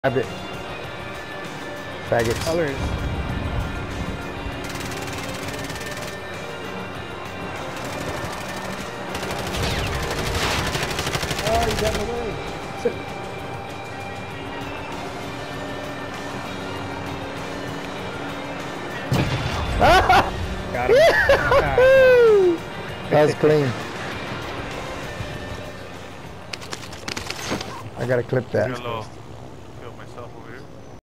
Grab it. Faggots. Colors. Oh, you got in the way. Got him. That was clean. I gotta clip that.